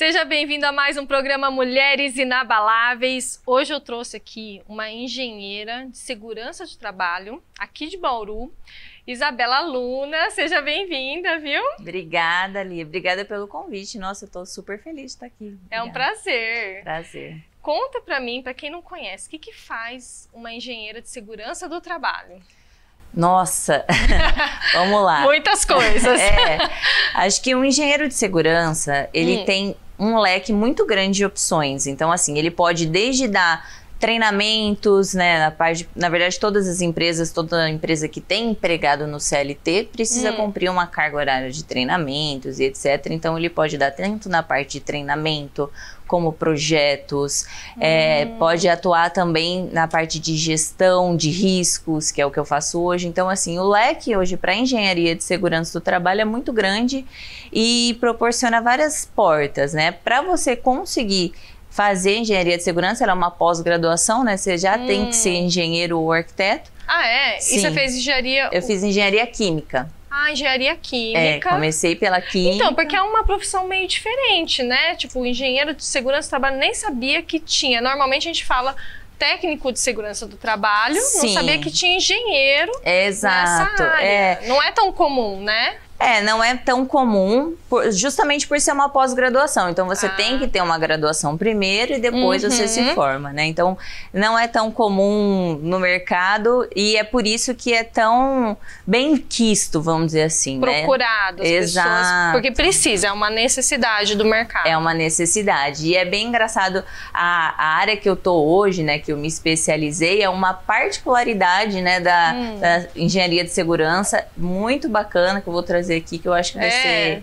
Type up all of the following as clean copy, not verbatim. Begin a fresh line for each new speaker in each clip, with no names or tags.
Seja bem-vindo a mais um programa Mulheres Inabaláveis. Hoje eu trouxe aqui uma engenheira de segurança de trabalho, aqui de Bauru, Isabela Luna. Seja bem-vinda, viu?
Obrigada, Lia. Obrigada pelo convite. Nossa, eu tô super feliz de estar aqui. Obrigada.
É um prazer.
Prazer.
Conta pra mim, pra quem não conhece, o que faz uma engenheira de segurança do trabalho?
Nossa, vamos lá.
Muitas coisas.
Acho que um engenheiro de segurança, ele tem um leque muito grande de opções. Então, assim, ele pode desde dar treinamentos, né, na verdade, todas as empresas, toda empresa que tem empregado no CLT precisa cumprir uma carga horária de treinamentos e etc. Então, ele pode dar tanto na parte de treinamento, como projetos, pode atuar também na parte de gestão de riscos, que é o que eu faço hoje. Então, assim, o leque hoje para engenharia de segurança do trabalho é muito grande e proporciona várias portas, né? Para você conseguir fazer engenharia de segurança, ela é uma pós-graduação, né? Você já tem que ser engenheiro ou arquiteto.
Ah, é?
Sim.
E você fez engenharia...
Eu fiz engenharia química.
Ah, engenharia química.
Comecei pela química.
Então, porque é uma profissão meio diferente, né? Tipo, o engenheiro de segurança do trabalho nem sabia que tinha. Normalmente a gente fala técnico de segurança do trabalho, não sabia que tinha engenheiro
Exato.
nessa área. Não é tão comum, né?
Não é tão comum, justamente por ser uma pós-graduação. Então, você tem que ter uma graduação primeiro e depois você se forma, né? Então, não é tão comum no mercado e é por isso que é tão bem quisto, vamos dizer assim,
procurado,
né?
As pessoas, porque precisa, é uma necessidade do mercado.
É uma necessidade. E é bem engraçado, a área que eu tô hoje, né, que eu me especializei, é uma particularidade, né, da engenharia de segurança, muito bacana, que eu vou trazer aqui, que eu acho que vai ser...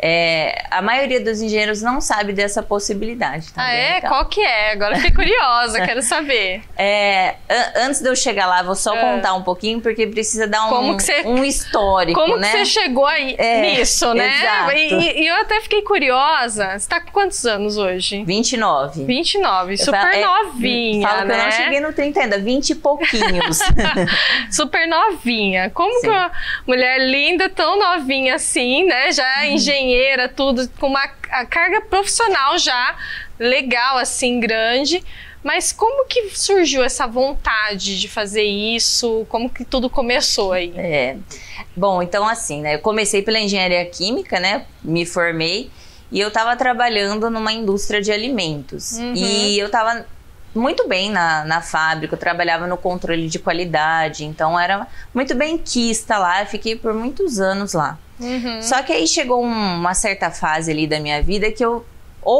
a maioria dos engenheiros não sabe dessa possibilidade. Tá
Então. Qual que é? Agora fiquei curiosa, quero saber.
Antes de eu chegar lá, vou só contar um pouquinho, porque precisa dar um histórico,
como
né?
que você chegou aí nisso, né?
Exato.
E eu até fiquei curiosa. Você tá com quantos anos hoje?
29.
29, super novinha,
falo que eu não cheguei no 30 ainda, 20 e pouquinhos.
Super novinha. Como que uma mulher linda, tão novinha assim, né? Já engenheira, tudo, com uma carga profissional já legal, assim, grande. Mas como que surgiu essa vontade de fazer isso? Como que tudo começou aí?
Bom, então assim, né? Eu comecei pela engenharia química, né? Me formei e eu tava trabalhando numa indústria de alimentos. E eu tava muito bem na fábrica, eu trabalhava no controle de qualidade, então era muito benquista lá, eu fiquei por muitos anos lá. Só que aí chegou uma certa fase ali da minha vida que eu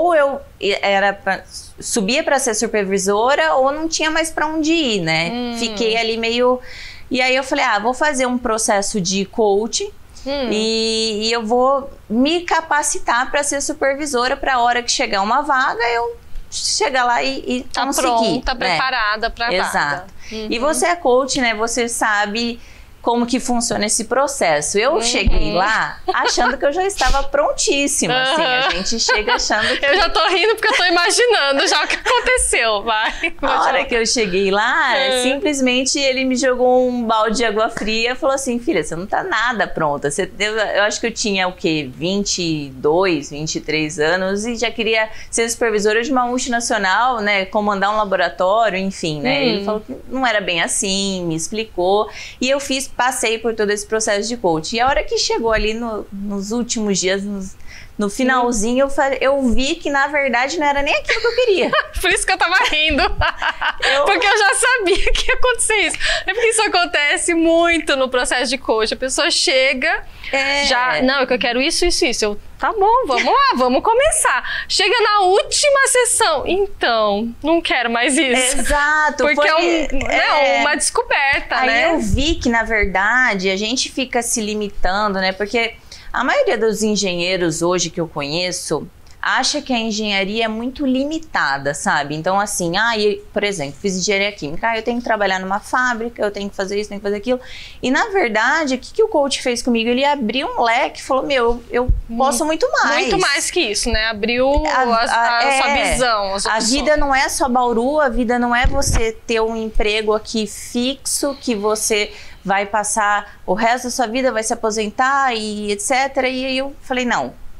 subia para ser supervisora ou não tinha mais para onde ir, né? Fiquei ali meio... E aí eu falei, vou fazer um processo de coaching e eu vou me capacitar para ser supervisora, para a hora que chegar uma vaga eu chegar lá e
tá
conseguir.
Pronta, preparada para a vaga.
Exato. E você é coach, né? Você sabe como que funciona esse processo. Eu cheguei lá achando que eu já estava prontíssima, assim, a gente chega achando que...
Eu já tô rindo porque eu tô imaginando já o que aconteceu, vai.
A hora que eu cheguei lá, simplesmente ele me jogou um balde de água fria e falou assim, filha, você não tá nada pronta. Eu acho que eu tinha, o quê? 22, 23 anos e já queria ser supervisora de uma multinacional, né? Comandar um laboratório, enfim, né? Ele falou que não era bem assim, me explicou. E eu passei por todo esse processo de coaching. E a hora que chegou ali nos últimos dias, no finalzinho, eu vi que, na verdade, não era nem aquilo que eu queria.
Por isso que eu tava rindo. Porque eu já sabia que ia acontecer isso. É porque isso acontece muito no processo de coaching. A pessoa chega, não, eu quero isso, isso, isso. Eu, tá bom, vamos lá, vamos começar. Chega na última sessão, então, não quero mais isso.
Exato.
Porque uma descoberta, né?
Aí eu vi que, na verdade, a gente fica se limitando, né? Porque a maioria dos engenheiros hoje que eu conheço acha que a engenharia é muito limitada, sabe? Então, assim, por exemplo, fiz engenharia química, eu tenho que trabalhar numa fábrica, eu tenho que fazer isso, tenho que fazer aquilo. E, na verdade, o que o coach fez comigo? Ele abriu um leque e falou, eu posso muito mais.
Muito mais que isso, né? Abriu a sua visão.
A vida não é só Bauru, a vida não é você ter um emprego aqui fixo, que você vai passar o resto da sua vida, vai se aposentar e etc. E aí eu falei, não,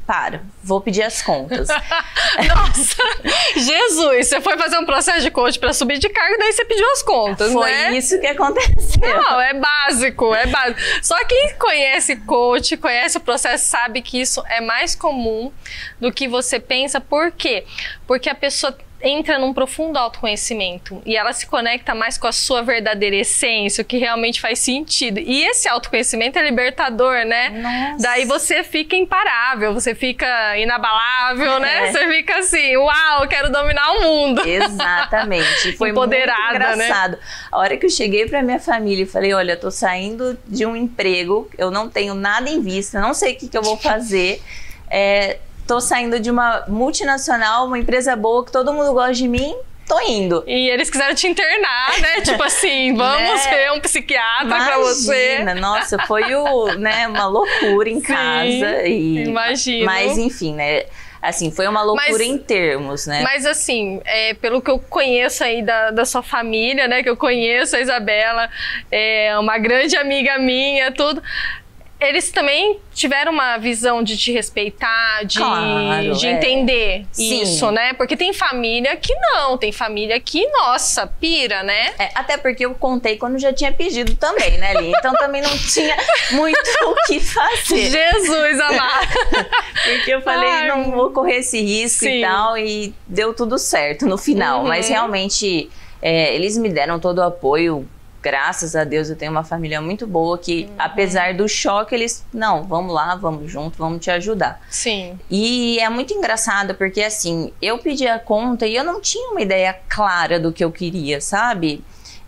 vou pedir as contas.
Nossa, Jesus, você foi fazer um processo de coach para subir de cargo, daí você pediu as contas,
Foi
né?
isso que aconteceu.
Não, é básico, é básico. Só quem conhece coach, conhece o processo, sabe que isso é mais comum do que você pensa. Por quê? Porque a pessoa entra num profundo autoconhecimento e ela se conecta mais com a sua verdadeira essência, o que realmente faz sentido. E esse autoconhecimento é libertador, né?
Nossa.
Daí você fica imparável, você fica inabalável, né? Você fica assim, uau, eu quero dominar o mundo.
Exatamente. Foi
empoderada,
muito engraçado.
né?
A hora que eu cheguei pra minha família e falei, olha, eu tô saindo de um emprego, eu não tenho nada em vista, não sei o que eu vou fazer, tô saindo de uma multinacional, uma empresa boa, que todo mundo gosta de mim, tô indo.
E eles quiseram te internar, né? Tipo assim, vamos ver um psiquiatra pra você.
Nossa, foi uma loucura em casa.
Imagino.
Mas enfim, né? Assim, foi uma loucura em termos, né?
Mas assim, pelo que eu conheço aí da sua família, né? Que eu conheço a Isabela, é uma grande amiga minha, tudo. Eles também tiveram uma visão de te respeitar, de entender isso, né? Porque tem família que não, tem família que, nossa, pira, né?
Até porque eu contei quando já tinha pedido também, né, Li? Então também não tinha muito o que fazer.
Jesus amado!
Porque eu falei, não vou correr esse risco e tal, e deu tudo certo no final. Mas realmente, eles me deram todo o apoio. Graças a Deus eu tenho uma família muito boa que, apesar do choque, eles, não, vamos lá, vamos junto, vamos te ajudar.
Sim.
E é muito engraçado porque, assim, eu pedi a conta e eu não tinha uma ideia clara do que eu queria, sabe?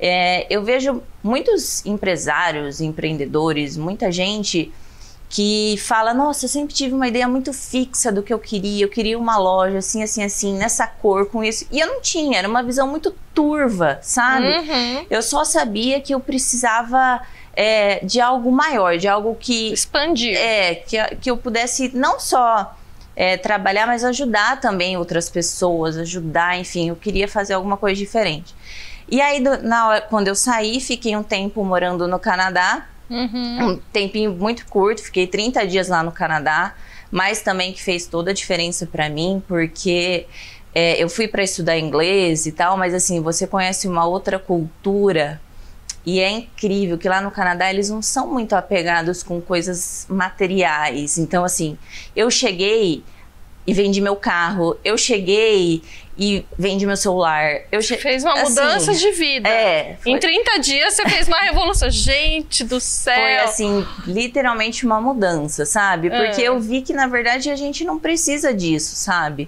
Eu vejo muitos empresários, empreendedores, muita gente que fala, nossa, eu sempre tive uma ideia muito fixa do que eu queria uma loja assim, assim, assim, nessa cor, com isso. E eu não tinha, era uma visão muito turva, sabe? Eu só sabia que eu precisava de algo maior, de algo que...
expandir.
Que eu pudesse não só trabalhar, mas ajudar também outras pessoas, ajudar, enfim, eu queria fazer alguma coisa diferente. E aí, quando eu saí, fiquei um tempo morando no Canadá, um tempinho muito curto, fiquei 30 dias lá no Canadá, mas também que fez toda a diferença para mim, porque eu fui para estudar inglês e tal, mas assim, você conhece uma outra cultura e é incrível que lá no Canadá eles não são muito apegados com coisas materiais. Então assim, eu cheguei e vendi meu carro, eu cheguei e vendi meu celular.
Fez uma mudança de vida. Em 30 dias você fez uma revolução. Gente do céu!
Foi assim, literalmente uma mudança, sabe? Porque eu vi que na verdade a gente não precisa disso, sabe?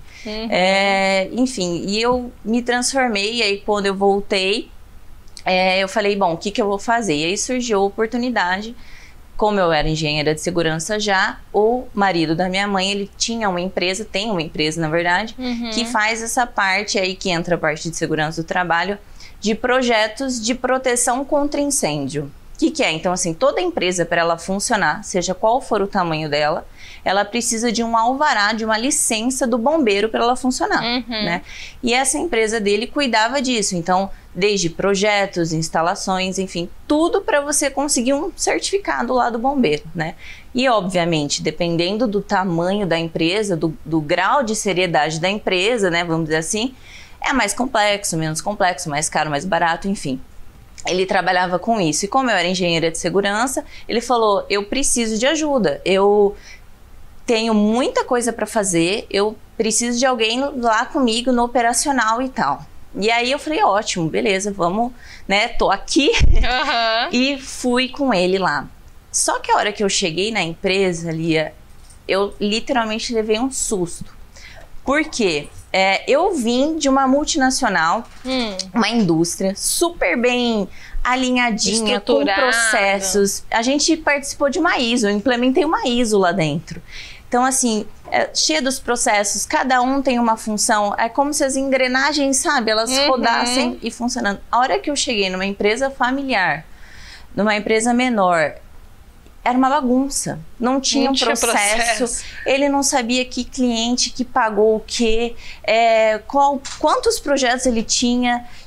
Enfim, e eu me transformei, e aí quando eu voltei, eu falei, bom, o que eu vou fazer? E aí surgiu a oportunidade. Como eu era engenheira de segurança já, o marido da minha mãe, ele tinha uma empresa, tem uma empresa na verdade, que faz essa parte aí, que entra a parte de segurança do trabalho, de projetos de proteção contra incêndio. O que é? Então assim, toda empresa, para ela funcionar, seja qual for o tamanho dela, ela precisa de um alvará, de uma licença do bombeiro para ela funcionar, né? E essa empresa dele cuidava disso, então desde projetos, instalações, enfim, tudo para você conseguir um certificado lá do bombeiro, né? E obviamente, dependendo do tamanho da empresa, do grau de seriedade da empresa, né, vamos dizer assim, é mais complexo, menos complexo, mais caro, mais barato, enfim. Ele trabalhava com isso, e como eu era engenheira de segurança, ele falou, eu preciso de ajuda, eu tenho muita coisa para fazer, eu preciso de alguém lá comigo no operacional e tal. E aí eu falei, ótimo, beleza, vamos, né, tô aqui. E fui com ele lá. Só que a hora que eu cheguei na empresa, Lia, eu literalmente levei um susto. Por quê? Eu vim de uma multinacional, uma indústria super bem alinhadinha, com processos. A gente participou de uma ISO, eu implementei uma ISO lá dentro. Então, assim, cheia dos processos, cada um tem uma função, é como se as engrenagens, sabe, elas rodassem e funcionando. A hora que eu cheguei numa empresa familiar, numa empresa menor, era uma bagunça, não tinha um processo, ele não sabia que cliente que pagou o quê, quantos projetos ele tinha,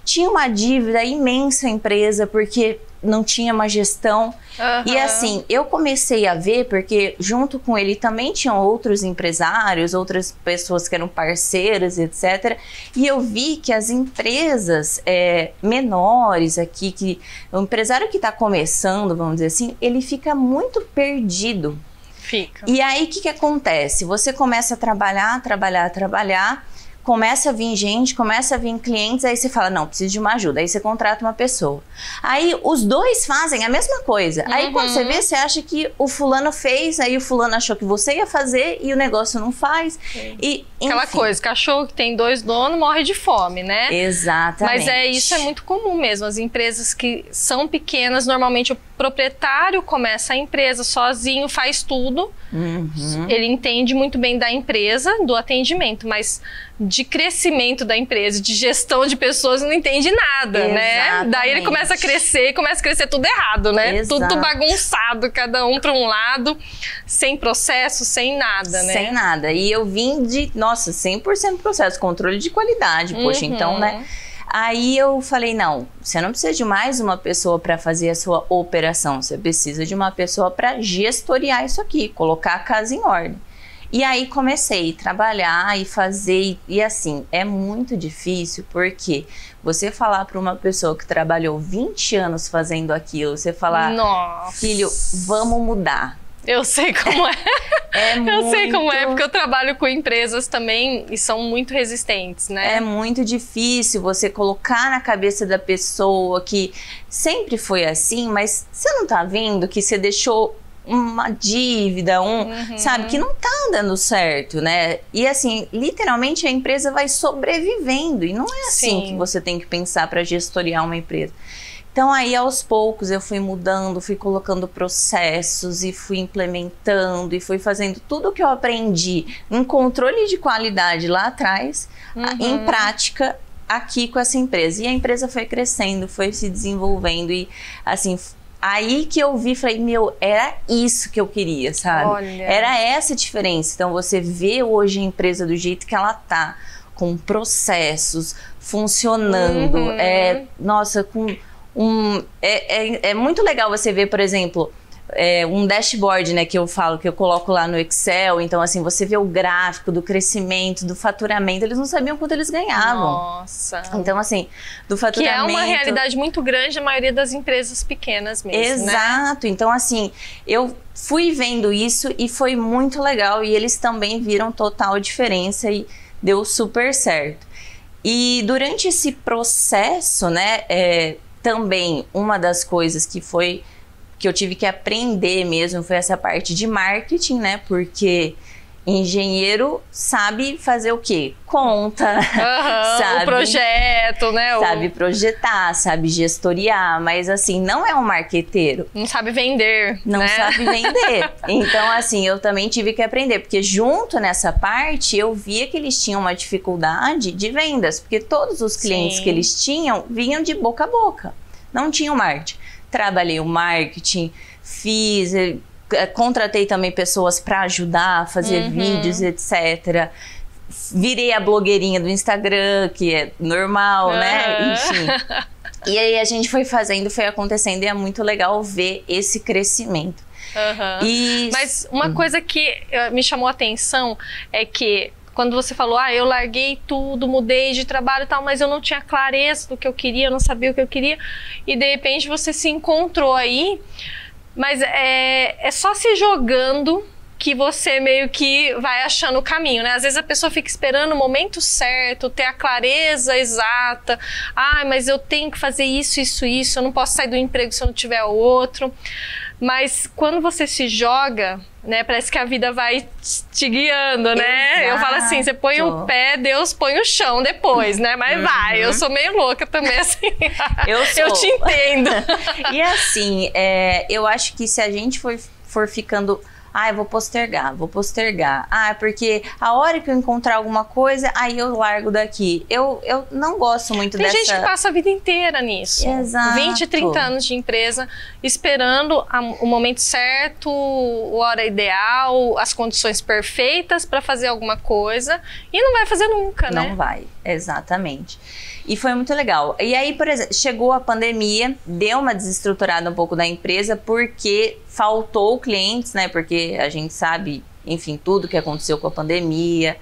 tinha uma dívida imensa a empresa, porque não tinha uma gestão. E assim, eu comecei a ver, porque junto com ele também tinham outros empresários, outras pessoas que eram parceiras, etc. E eu vi que as empresas menores aqui, que o empresário que está começando, vamos dizer assim, ele fica muito perdido.
Fica.
E aí, o que acontece? Você começa a trabalhar, começa a vir gente, começa a vir clientes, aí você fala, não, preciso de uma ajuda. Aí você contrata uma pessoa. Aí os dois fazem a mesma coisa. Aí quando você vê, você acha que o fulano fez, aí o fulano achou que você ia fazer e o negócio não faz. E,
aquela coisa, cachorro que tem 2 donos morre de fome, né?
Exatamente.
Mas isso é muito comum mesmo. As empresas que são pequenas, normalmente o proprietário começa a empresa sozinho, faz tudo. Ele entende muito bem da empresa, do atendimento, mas de crescimento da empresa, de gestão de pessoas, não entende nada, né? Daí ele começa a crescer tudo errado, né?
Exato.
Tudo bagunçado, cada um para um lado, sem processo, sem nada, né?
Sem nada. E eu vim de, nossa, 100% processo, controle de qualidade, poxa, então, né? Aí eu falei, não, você não precisa de mais uma pessoa para fazer a sua operação, você precisa de uma pessoa para gestoriar isso aqui, colocar a casa em ordem. E aí comecei a trabalhar e fazer, e assim, é muito difícil, porque você falar para uma pessoa que trabalhou 20 anos fazendo aquilo, você falar,
nossa,
filho, vamos mudar.
Eu sei como é. Eu sei como é, porque eu trabalho com empresas também e são muito resistentes, né?
É muito difícil você colocar na cabeça da pessoa que sempre foi assim, mas você não tá vendo que você deixou uma dívida, sabe, que não tá dando certo, né? E assim, literalmente a empresa vai sobrevivendo e não é assim que você tem que pensar para gestoriar uma empresa. Então aí aos poucos eu fui mudando, fui colocando processos e fui implementando e fui fazendo tudo o que eu aprendi em controle de qualidade lá atrás, em prática aqui com essa empresa. E a empresa foi crescendo, foi se desenvolvendo e assim, aí que eu vi, falei, meu, era isso que eu queria, sabe?
Olha.
Era essa a diferença. Então você vê hoje a empresa do jeito que ela tá, com processos funcionando, nossa, com é muito legal você ver, por exemplo, um dashboard, né, que eu falo, que eu coloco lá no Excel. Então assim, você vê o gráfico do crescimento, do faturamento. Eles não sabiam quanto eles ganhavam.
Nossa.
Então assim, do faturamento...
Que é uma realidade muito grande na maioria das empresas pequenas mesmo,
Exato.
Né?
Então assim, eu fui vendo isso e foi muito legal. E eles também viram total diferença e deu super certo. E durante esse processo, né, também uma das coisas que eu tive que aprender mesmo foi essa parte de marketing, né? Porque engenheiro sabe fazer o quê? Conta, sabe,
o projeto, né?
Sabe projetar, sabe gestoriar, mas assim, não é um marqueteiro.
Não sabe vender,
Não
né?
sabe vender. Então assim, eu também tive que aprender, porque junto nessa parte eu via que eles tinham uma dificuldade de vendas, porque todos os clientes que eles tinham vinham de boca a boca, não tinham marketing. Trabalhei o marketing, fiz... contratei também pessoas para ajudar a fazer vídeos, etc. Virei a blogueirinha do Instagram, que é normal, né? Enfim. E aí a gente foi fazendo, foi acontecendo, e é muito legal ver esse crescimento.
Mas uma coisa que me chamou a atenção é que quando você falou, eu larguei tudo, mudei de trabalho e tal, mas eu não tinha clareza do que eu queria, eu não sabia o que eu queria, e de repente você se encontrou aí. Mas é só se jogando que você meio que vai achando o caminho, né? Às vezes a pessoa fica esperando o momento certo, ter a clareza exata. Mas eu tenho que fazer isso, eu não posso sair do emprego se eu não tiver outro. Mas quando você se joga, né, parece que a vida vai te guiando, né?
Exato.
Eu falo assim, você põe o pé, Deus põe o chão depois, né? Mas vai, eu sou meio louca também, assim. Eu te entendo.
E assim, eu acho que se a gente for ficando... eu vou postergar. Porque a hora que eu encontrar alguma coisa, aí eu largo daqui. Eu não gosto muito dessa...
Tem gente que passa a vida inteira nisso.
Exato.
20, 30 anos de empresa, esperando o momento certo, a hora ideal, as condições perfeitas para fazer alguma coisa, e não vai fazer nunca, né?
Não vai. Exatamente. E foi muito legal. E aí, por exemplo, chegou a pandemia, deu uma desestruturada um pouco da empresa, porque faltou clientes, né? Porque a gente sabe, enfim, tudo que aconteceu com a pandemia.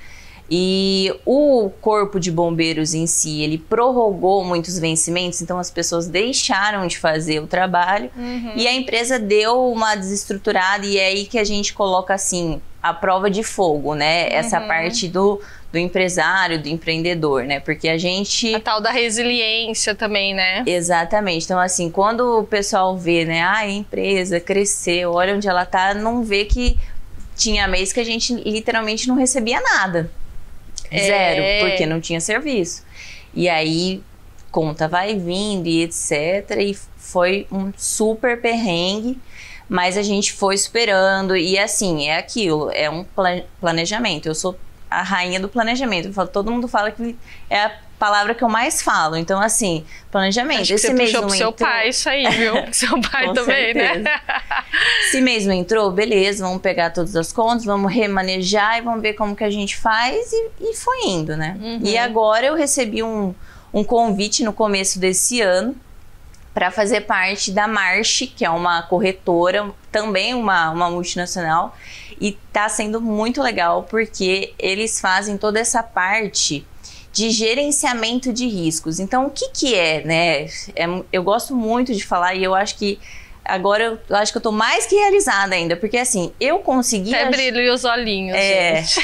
E o corpo de bombeiros em si, ele prorrogou muitos vencimentos, então as pessoas deixaram de fazer o trabalho e a empresa deu uma desestruturada, e é aí que a gente coloca assim a prova de fogo, né? Essa parte do empresário, do empreendedor, né? Porque a gente...
A tal da resiliência também, né?
Exatamente. Então, assim, quando o pessoal vê, né? Ah, a empresa cresceu, olha onde ela tá, não vê que tinha mês que a gente literalmente não recebia nada. Zero, porque não tinha serviço. E aí, conta vai vindo e etc. E foi um super perrengue, mas a gente foi superando. E assim, é aquilo, é um planejamento. Eu sou a rainha do planejamento. Todo mundo fala que é a palavra que eu mais falo. Então, assim, planejamento.
Acho que esse mês puxou pro seu pai isso aí, viu? Seu pai também, certeza. Né?
Esse mês não entrou, beleza, vamos pegar todas as contas, vamos remanejar e vamos ver como que a gente faz, e foi indo, né? E agora eu recebi um convite no começo desse ano para fazer parte da March, que é uma corretora, também uma multinacional, e tá sendo muito legal porque eles fazem toda essa parte de gerenciamento de riscos. Então, o que é, né? Eu gosto muito de falar, e eu acho que agora eu acho que eu tô mais que realizada ainda, porque assim, eu consegui...
Até brilho os olhinhos, gente.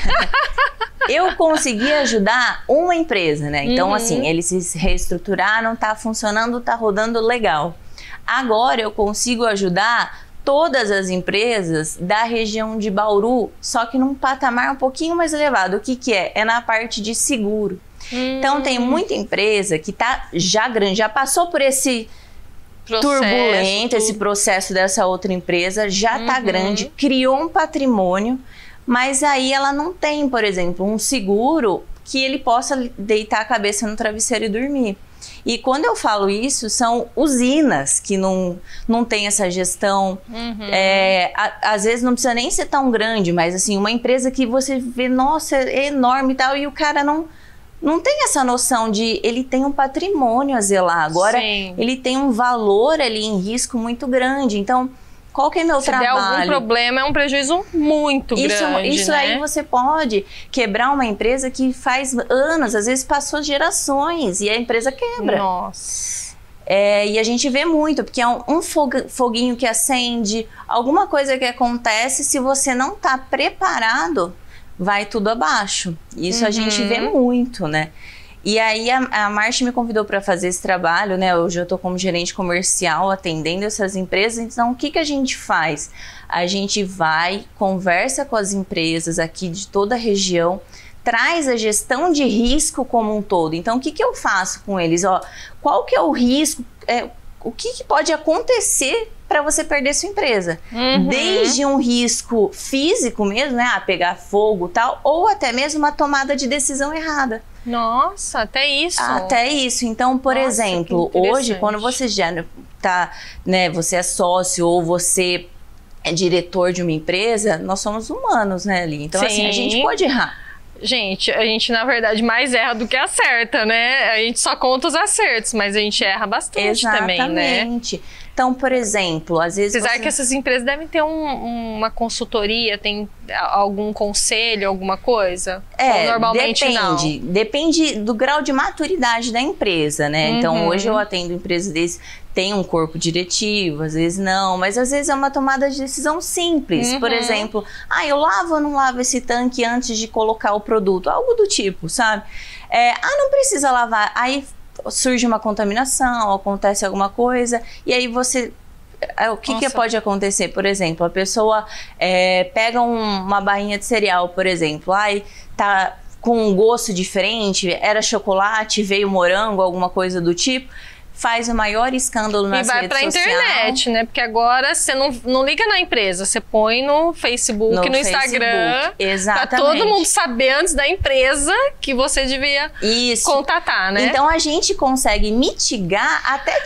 Eu consegui ajudar uma empresa, né? Então, assim, eles se reestruturaram, tá funcionando, tá rodando legal. Agora eu consigo ajudar todas as empresas da região de Bauru, só que num patamar um pouquinho mais elevado. O que é? É na parte de seguro. Então, tem muita empresa que tá já grande, já passou por esse turbulento, esse processo dessa outra empresa, já tá grande, criou um patrimônio, mas aí ela não tem, por exemplo, um seguro que ele possa deitar a cabeça no travesseiro e dormir. E quando eu falo isso, são usinas que não tem essa gestão. Às vezes não precisa nem ser tão grande, mas assim, uma empresa que você vê, nossa, é enorme e tal, e o cara não tem essa noção de ele tem um patrimônio a zelar. Agora, ele tem um valor ali em risco muito grande. Então, qual que é meu trabalho?
Se der algum problema, é um prejuízo muito grande,
Isso, né? Aí você pode quebrar uma empresa que faz anos, às vezes passou gerações, e a empresa quebra.
Nossa.
E a gente vê muito, porque é um foguinho que acende, alguma coisa que acontece, se você não está preparado, vai tudo abaixo. Isso a gente vê muito, né? E aí a March me convidou para fazer esse trabalho, né? Hoje eu estou como gerente comercial atendendo essas empresas. Então, o que a gente faz? A gente vai, conversa com as empresas aqui de toda a região, traz a gestão de risco como um todo. Então, o que eu faço com eles? Qual que é o risco? O que pode acontecer para você perder sua empresa? Desde um risco físico mesmo, né? Pegar fogo e tal, ou até mesmo uma tomada de decisão errada.
Nossa, até isso.
Até isso. Então, por exemplo, hoje, quando você já tá, né, você é sócio ou você é diretor de uma empresa, nós somos humanos, né, ali. Então, assim, a gente pode errar.
Gente, a gente, na verdade, mais erra do que acerta, né? A gente só conta os acertos, mas a gente erra bastante também, né?
Exatamente. Então, por exemplo, às vezes...
Apesar que essas empresas devem ter uma consultoria, tem algum conselho, alguma coisa? Ou normalmente
depende. Depende do grau de maturidade da empresa, né? Então, hoje eu atendo empresas desses, tem um corpo diretivo, às vezes não, mas às vezes é uma tomada de decisão simples. Por exemplo, eu lavo ou não lavo esse tanque antes de colocar o produto? Algo do tipo, sabe? Não precisa lavar. Aí surge uma contaminação, acontece alguma coisa, e aí você... O que pode acontecer? Por exemplo, a pessoa pega uma barrinha de cereal, por exemplo, tá com um gosto diferente, era chocolate, veio morango, alguma coisa do tipo, faz o maior escândalo nas redes sociais. E vai pra internet,
né? Porque agora você não liga na empresa, você põe no Facebook, no Instagram.
Exatamente.
Pra todo mundo saber antes da empresa que você devia contatar, né?
Então a gente consegue mitigar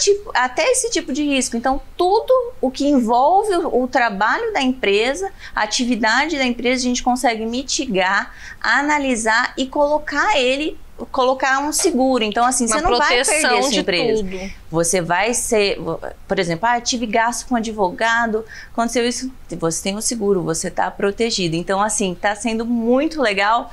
até esse tipo de risco. Então tudo o que envolve o trabalho da empresa, a atividade da empresa, a gente consegue mitigar, analisar e colocar ele colocar um seguro. Então, assim, você não vai perder essa empresa.
Tudo.
Você vai ser, por exemplo, tive gasto com advogado, aconteceu isso, você tem um seguro, você está protegido. Então, assim, está sendo muito legal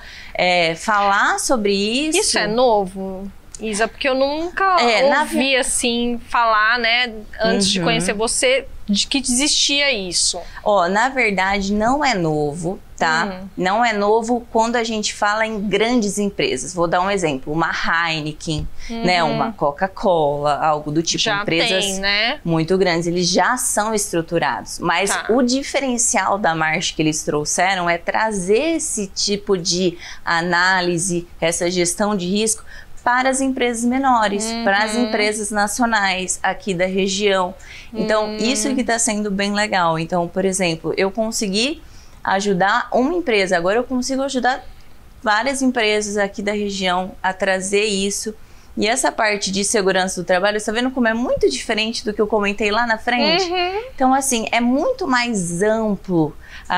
falar sobre isso.
Isso é novo, Isa? Porque eu nunca ouvi, assim, falar, né, antes de conhecer você, de que existia isso.
Na verdade, não é novo, tá? Não é novo quando a gente fala em grandes empresas. Vou dar um exemplo, uma Heineken, né? Uma Coca-Cola, algo do tipo.
Já
empresas
tem, né?
muito grandes, eles já são estruturados. Mas o diferencial da Marsh que eles trouxeram é trazer esse tipo de análise, essa gestão de risco para as empresas menores, para as empresas nacionais aqui da região. Então, isso que está sendo bem legal. Então, por exemplo, eu consegui ajudar uma empresa, agora eu consigo ajudar várias empresas aqui da região a trazer isso. E essa parte de segurança do trabalho, você está vendo como é muito diferente do que eu comentei lá na frente? Então, assim, é muito mais amplo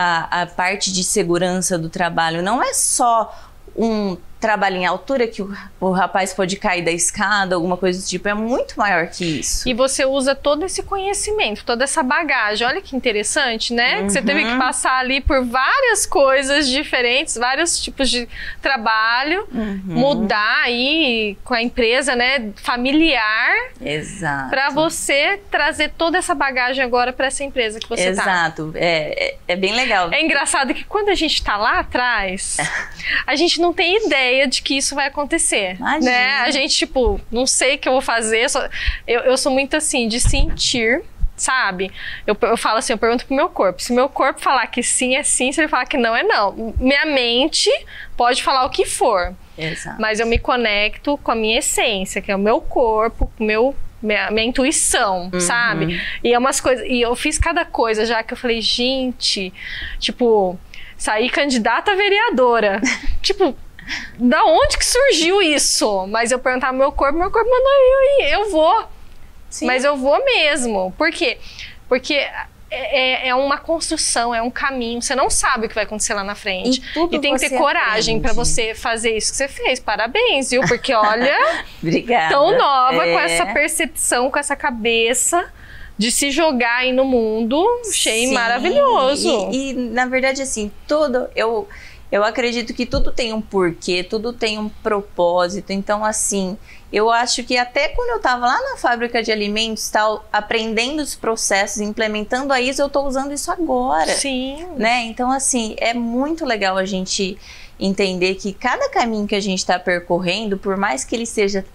a parte de segurança do trabalho. Não é só um trabalho em altura que o rapaz pode cair da escada, alguma coisa do tipo, é muito maior que isso.
E você usa todo esse conhecimento, toda essa bagagem, olha que interessante, né? Que você teve que passar ali por várias coisas diferentes, vários tipos de trabalho, mudar aí com a empresa, né, familiar.
Exato.
Para você trazer toda essa bagagem agora para essa empresa que você tá.
Exato, é bem legal.
É engraçado que quando a gente tá lá atrás, a gente não tem ideia de que isso vai acontecer, né? A gente, tipo, não sei o que eu vou fazer, eu sou muito assim, de sentir, sabe? Eu falo assim, eu pergunto pro meu corpo, se meu corpo falar que sim, é sim, se ele falar que não, é não. Minha mente pode falar o que for, mas eu me conecto com a minha essência, que é o meu corpo, minha intuição, sabe? E é umas coisas, e eu fiz cada coisa já que eu falei, gente, tipo, saí candidata a vereadora, tipo, da onde que surgiu isso? Mas eu perguntava pro meu corpo mandou eu vou. Sim. Mas eu vou mesmo. Por quê? Porque é uma construção, é um caminho. Você não sabe o que vai acontecer lá na frente. E tem que ter coragem para você fazer isso que você fez. Parabéns, viu? Porque olha,
obrigada.
Tão nova, com essa percepção, com essa cabeça de se jogar aí no mundo. Achei maravilhoso.
E na verdade, assim, eu acredito que tudo tem um porquê, tudo tem um propósito. Então, assim, eu acho que até quando eu estava lá na fábrica de alimentos, tal, aprendendo os processos, implementando a ISO, eu estou usando isso agora.
Sim.
Né? Então, assim, é muito legal a gente entender que cada caminho que a gente está percorrendo, por mais que ele seja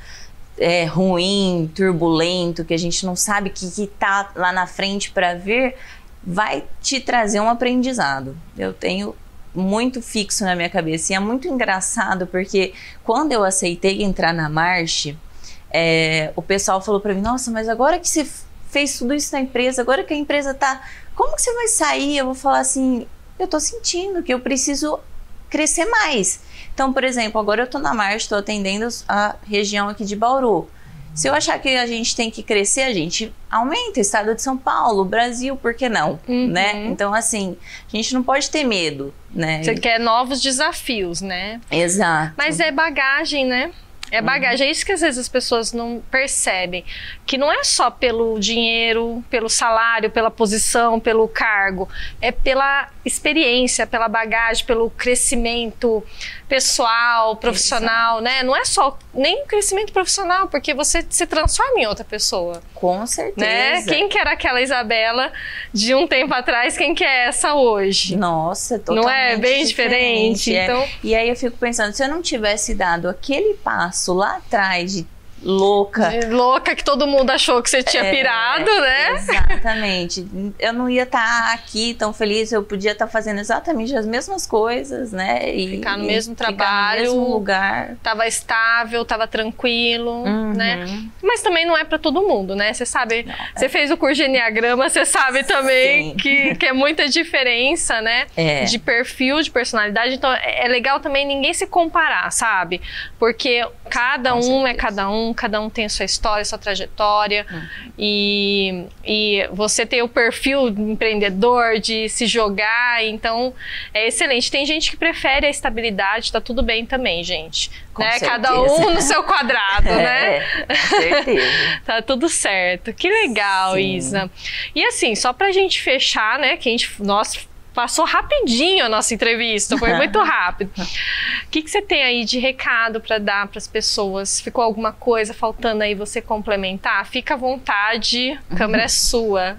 ruim, turbulento, que a gente não sabe o que está lá na frente para ver, vai te trazer um aprendizado. Eu tenho muito fixo na minha cabeça. E é muito engraçado porque quando eu aceitei entrar na Marsh, o pessoal falou para mim, nossa, mas agora que você fez tudo isso na empresa, agora que a empresa tá, como que você vai sair? Eu vou falar assim, eu tô sentindo que eu preciso crescer mais. Então, por exemplo, agora eu tô na Marsh, estou atendendo a região aqui de Bauru. Se eu achar que a gente tem que crescer, a gente aumenta. Estado de São Paulo, Brasil, por que não? Né? Então, assim, a gente não pode ter medo, né?
Você quer novos desafios, né?
Exato.
Mas é bagagem, né? É bagagem. É isso que às vezes as pessoas não percebem. Que não é só pelo dinheiro, pelo salário, pela posição, pelo cargo. É pela experiência, pela bagagem, pelo crescimento pessoal, profissional, né? Não é só nem crescimento profissional, porque você se transforma em outra pessoa.
Com certeza.
Né? Quem que era aquela Isabela de um tempo atrás, quem que é essa hoje?
Nossa, totalmente
não é bem diferente? Então...
E aí eu fico pensando, se eu não tivesse dado aquele passo lá atrás de louca.
Louca, que todo mundo achou que você tinha pirado, né?
Exatamente. Eu não ia estar aqui tão feliz, eu podia estar fazendo exatamente as mesmas coisas, né?
Ficar no mesmo trabalho,
no mesmo lugar.
Tava estável, tava tranquilo, né? Mas também não é pra todo mundo, né? Você sabe, você fez o curso de Enneagrama, você sabe também que é muita diferença, né? De perfil, de personalidade. Então é legal também ninguém se comparar, sabe? Porque cada um é cada um. cada um tem a sua história, a sua trajetória, e você tem o perfil empreendedor de se jogar, então é excelente. Tem gente que prefere a estabilidade, tá tudo bem também, gente. Né? Cada um no seu quadrado, né?
Com certeza.
Tá tudo certo. Que legal, sim, Isa. E assim, só pra gente fechar, né, que passou rapidinho a nossa entrevista, foi muito rápido. O que você tem aí de recado para dar para as pessoas? Ficou alguma coisa faltando aí você complementar? Fica à vontade, a câmera é sua.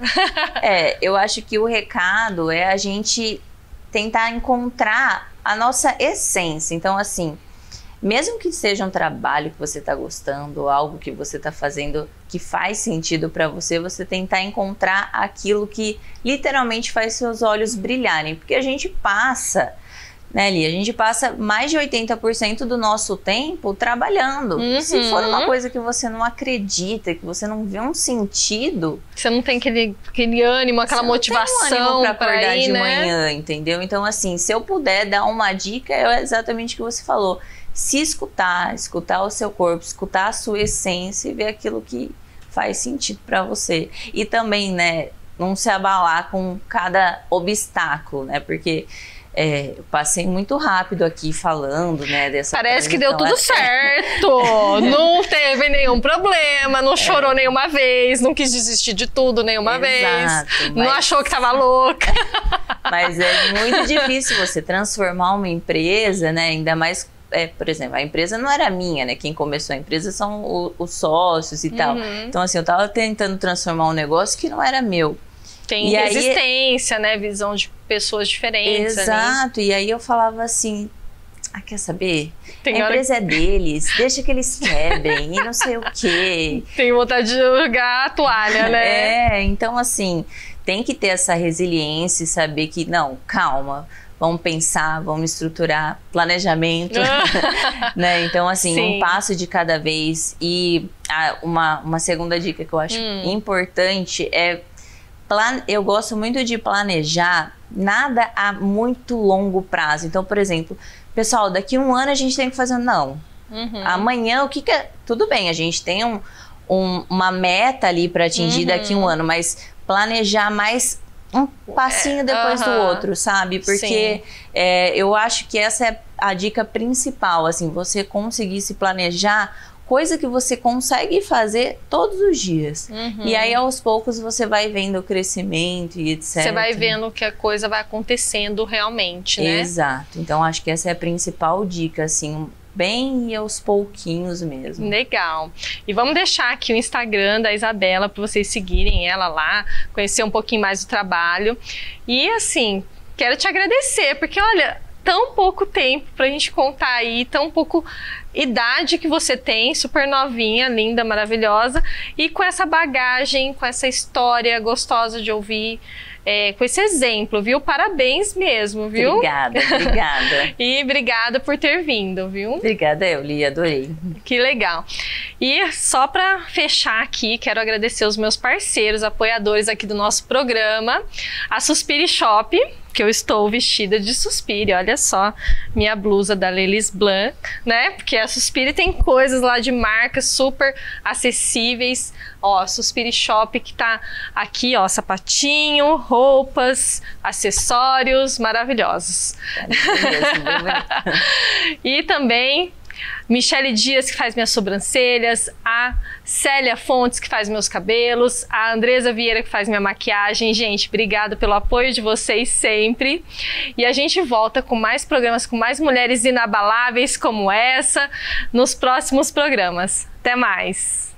Eu acho que o recado é a gente tentar encontrar a nossa essência. Então, assim, mesmo que seja um trabalho que você está gostando, algo que você está fazendo que faz sentido para você, você tentar encontrar aquilo que literalmente faz seus olhos brilharem. Porque a gente passa, né, Lia? A gente passa mais de 80% do nosso tempo trabalhando. Se for uma coisa que você não acredita, que você não vê um sentido...
Você não tem aquele ânimo, aquela motivação
para acordar
ir,
de
né?
manhã, entendeu? Então, assim, se eu puder dar uma dica, é exatamente o que você falou. Se escutar o seu corpo, escutar a sua essência e ver aquilo que faz sentido para você. E também, né, não se abalar com cada obstáculo, né, porque eu passei muito rápido aqui falando, né, dessa
Parece que deu tudo certo, não teve nenhum problema, não chorou nenhuma vez, não quis desistir de tudo nenhuma vez, não achou que tava louca.
Mas é muito difícil você transformar uma empresa, né, ainda mais... por exemplo, a empresa não era minha, né? Quem começou a empresa são os sócios e tal. Então, assim, eu tava tentando transformar um negócio que não era meu.
Tem resistência, né? Visão de pessoas diferentes.
Exato. Ali. E aí eu falava assim, quer saber? A empresa é deles, deixa que eles quebrem e não sei o quê.
Tem vontade de jogar a toalha, né?
Então, assim, tem que ter essa resiliência e saber que, não, calma. Vamos pensar, vamos estruturar, planejamento, né? Então, assim, sim, um passo de cada vez. E uma segunda dica que eu acho importante é... Eu gosto muito de planejar nada a muito longo prazo. Então, por exemplo, pessoal, daqui a um ano a gente tem que fazer... Não, amanhã o que é... Tudo bem, a gente tem uma meta ali para atingir daqui a um ano, mas planejar mais... um passinho depois do outro, sabe? Porque eu acho que essa é a dica principal, assim, você conseguir se planejar, coisa que você consegue fazer todos os dias. E aí, aos poucos, você vai vendo o crescimento e etc.
Você vai vendo que a coisa vai acontecendo realmente, né?
Exato. Então, acho que essa é a principal dica, assim... bem e aos pouquinhos mesmo.
Legal. E vamos deixar aqui o Instagram da Isabela para vocês seguirem ela lá, conhecer um pouquinho mais do trabalho. E assim, quero te agradecer, porque olha, tão pouco tempo pra gente contar aí, tão pouco idade que você tem, super novinha, linda, maravilhosa, e com essa bagagem, com essa história gostosa de ouvir. Com esse exemplo, viu? Parabéns mesmo, viu?
Obrigada, obrigada.
E obrigada por ter vindo, viu?
Obrigada, Lia, adorei.
Que legal. E só para fechar aqui, quero agradecer os meus parceiros, apoiadores aqui do nosso programa, a Suspire Shop, que eu estou vestida de Suspire, olha só, minha blusa da Lelis Blanc, né? Porque a Suspire tem coisas lá de marcas super acessíveis. Ó, Suspire Shop que tá aqui, ó, sapatinho, roupas, acessórios maravilhosos. E também Michele Dias, que faz minhas sobrancelhas, a Célia Fontes, que faz meus cabelos, a Andresa Vieira, que faz minha maquiagem. Gente, obrigada pelo apoio de vocês sempre. E a gente volta com mais programas, com mais mulheres inabaláveis como essa, nos próximos programas. Até mais!